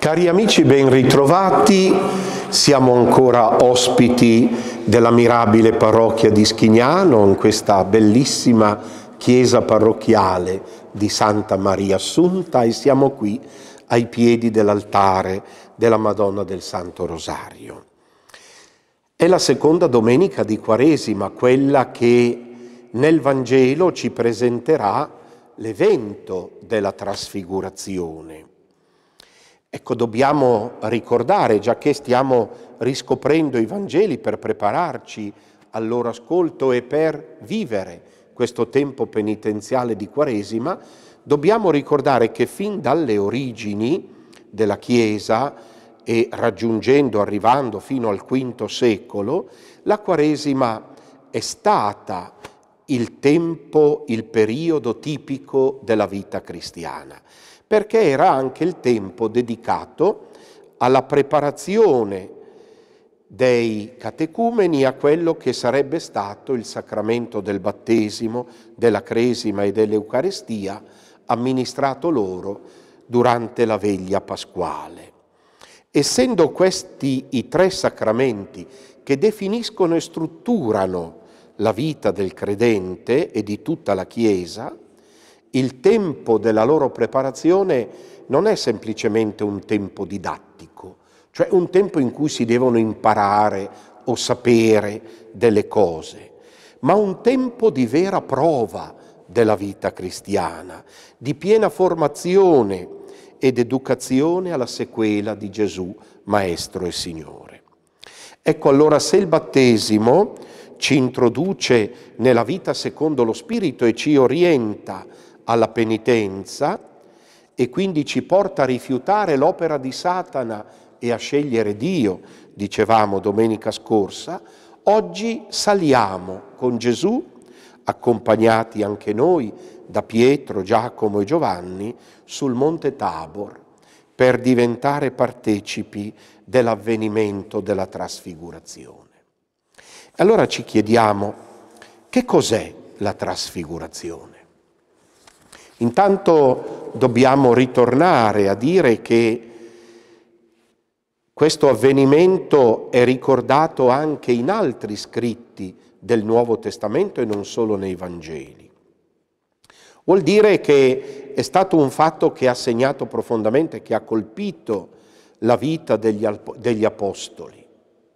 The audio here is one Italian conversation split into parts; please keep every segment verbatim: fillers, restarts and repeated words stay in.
Cari amici, ben ritrovati. Siamo ancora ospiti della mirabile parrocchia di Schignano, in questa bellissima chiesa parrocchiale di Santa Maria Assunta, e siamo qui ai piedi dell'altare della Madonna del Santo Rosario. È la seconda domenica di Quaresima, quella che nel Vangelo ci presenterà l'evento della trasfigurazione. Ecco, dobbiamo ricordare, già che stiamo riscoprendo i Vangeli per prepararci al loro ascolto e per vivere questo tempo penitenziale di Quaresima, dobbiamo ricordare che fin dalle origini della Chiesa e raggiungendo, arrivando fino al quinto secolo, la Quaresima è stata il tempo, il periodo tipico della vita cristiana, perché era anche il tempo dedicato alla preparazione dei catecumeni a quello che sarebbe stato il sacramento del battesimo, della cresima e dell'Eucaristia, amministrato loro durante la veglia pasquale. Essendo questi i tre sacramenti che definiscono e strutturano la vita del credente e di tutta la Chiesa, il tempo della loro preparazione non è semplicemente un tempo didattico, cioè un tempo in cui si devono imparare o sapere delle cose, ma un tempo di vera prova della vita cristiana, di piena formazione ed educazione alla sequela di Gesù, Maestro e Signore. Ecco allora, se il battesimo ci introduce nella vita secondo lo Spirito e ci orienta alla penitenza e quindi ci porta a rifiutare l'opera di Satana e a scegliere Dio, dicevamo domenica scorsa, oggi saliamo con Gesù, accompagnati anche noi da Pietro, Giacomo e Giovanni, sul Monte Tabor per diventare partecipi dell'avvenimento della trasfigurazione. Allora ci chiediamo, che cos'è la trasfigurazione? Intanto dobbiamo ritornare a dire che questo avvenimento è ricordato anche in altri scritti del Nuovo Testamento e non solo nei Vangeli. Vuol dire che è stato un fatto che ha segnato profondamente, che ha colpito la vita degli, degli Apostoli.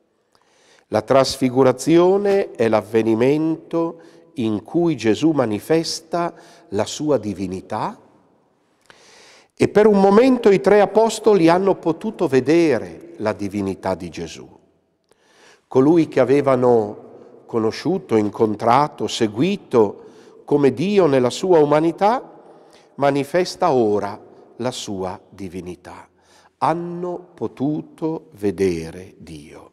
La trasfigurazione è l'avvenimento in cui Gesù manifesta la sua divinità e per un momento i tre apostoli hanno potuto vedere la divinità di Gesù. Colui che avevano conosciuto, incontrato, seguito come Dio nella sua umanità, manifesta ora la sua divinità. Hanno potuto vedere Dio.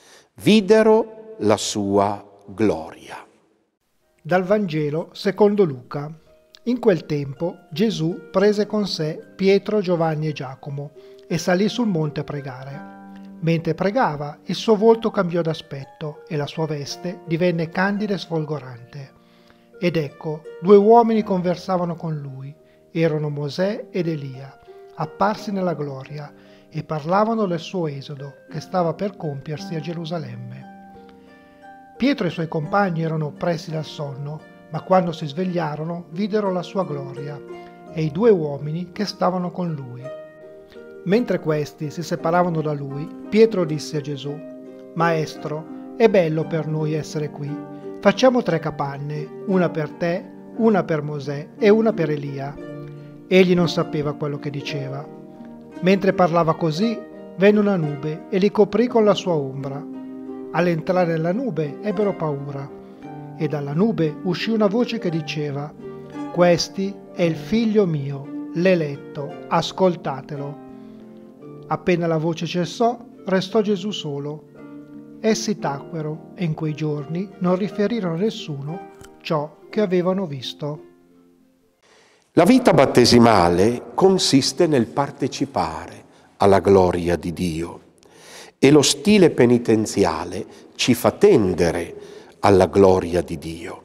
Videro la sua gloria. Dal Vangelo secondo Luca. In quel tempo Gesù prese con sé Pietro, Giovanni e Giacomo e salì sul monte a pregare. Mentre pregava, il suo volto cambiò d'aspetto e la sua veste divenne candida e sfolgorante. Ed ecco, due uomini conversavano con lui. Erano Mosè ed Elia, apparsi nella gloria, e parlavano del suo esodo che stava per compiersi a Gerusalemme. Pietro e i suoi compagni erano oppressi dal sonno, ma quando si svegliarono videro la sua gloria e i due uomini che stavano con lui. Mentre questi si separavano da lui, Pietro disse a Gesù: «Maestro, è bello per noi essere qui. Facciamo tre capanne, una per te, una per Mosè e una per Elia». Egli non sapeva quello che diceva. Mentre parlava così, venne una nube e li coprì con la sua ombra. All'entrare nella nube ebbero paura, e dalla nube uscì una voce che diceva: «Questi è il figlio mio, l'eletto, ascoltatelo». Appena la voce cessò, restò Gesù solo. Essi tacquero e in quei giorni non riferirono a nessuno ciò che avevano visto. La vita battesimale consiste nel partecipare alla gloria di Dio e lo stile penitenziale ci fa tendere alla gloria di Dio.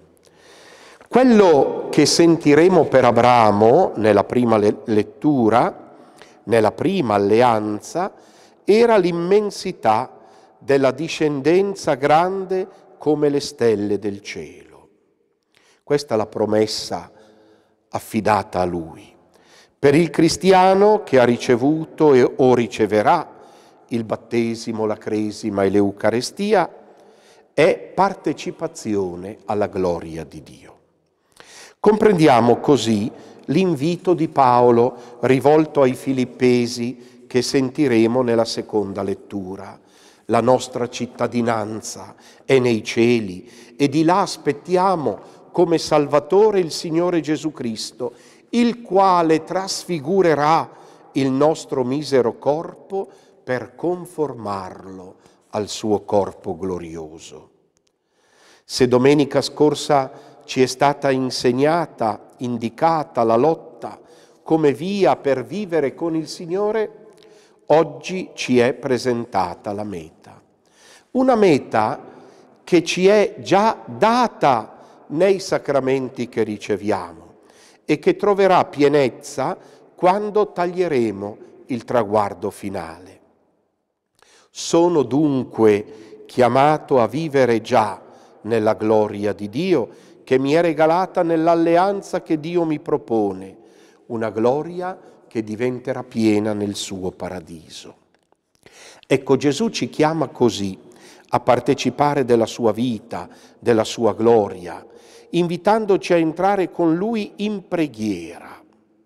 Quello che sentiremo per Abramo nella prima lettura nella prima alleanza era l'immensità della discendenza grande come le stelle del cielo. Questa è la promessa affidata a Lui. Per il cristiano che ha ricevuto e o riceverà il battesimo, la cresima e l'Eucarestia, è partecipazione alla gloria di Dio. Comprendiamo così l'invito di Paolo rivolto ai Filippesi che sentiremo nella seconda lettura. La nostra cittadinanza è nei cieli e di là aspettiamo come Salvatore il Signore Gesù Cristo, il quale trasfigurerà il nostro misero corpo per conformarlo al suo corpo glorioso. Se domenica scorsa ci è stata insegnata, indicata la lotta come via per vivere con il Signore, oggi ci è presentata la meta. Una meta che ci è già data nei sacramenti che riceviamo e che troverà pienezza quando taglieremo il traguardo finale. Sono dunque chiamato a vivere già nella gloria di Dio che mi è regalata nell'alleanza che Dio mi propone, una gloria che diventerà piena nel suo paradiso. Ecco, Gesù ci chiama così a partecipare della sua vita, della sua gloria, invitandoci a entrare con Lui in preghiera.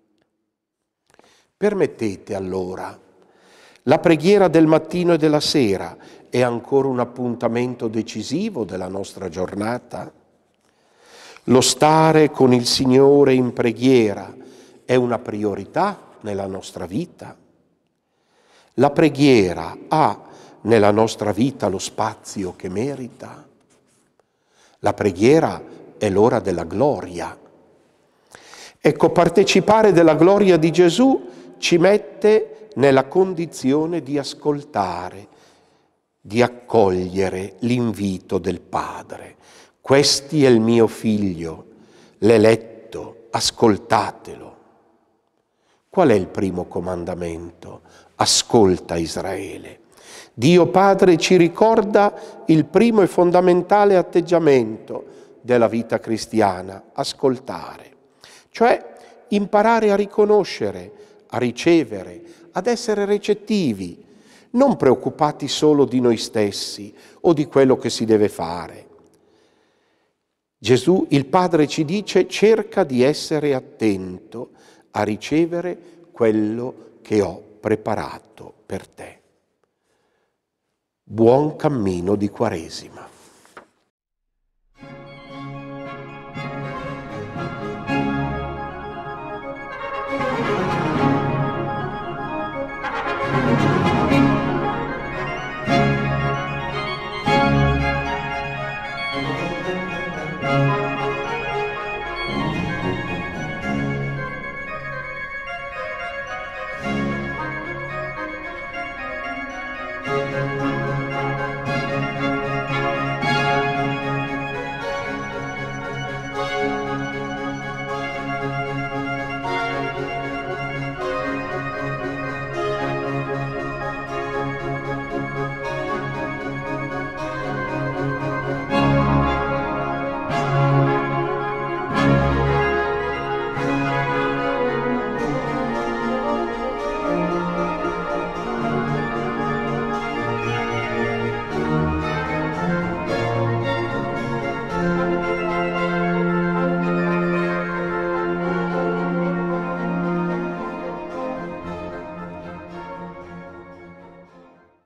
Permettete allora, la preghiera del mattino e della sera è ancora un appuntamento decisivo della nostra giornata? Lo stare con il Signore in preghiera è una priorità nella nostra vita? La preghiera ha nella nostra vita lo spazio che merita? La preghiera è l'ora della gloria. Ecco, partecipare della gloria di Gesù ci mette nella condizione di ascoltare, di accogliere l'invito del Padre. Questi è il mio figlio, l'eletto, ascoltatelo. Qual è il primo comandamento? Ascolta Israele. Dio Padre ci ricorda il primo e fondamentale atteggiamento della vita cristiana, ascoltare. Cioè imparare a riconoscere, a ricevere, ad essere recettivi, non preoccupati solo di noi stessi o di quello che si deve fare. Gesù, il Padre, ci dice: cerca di essere attento a ricevere quello che ho preparato per te. Buon cammino di Quaresima. Thank you.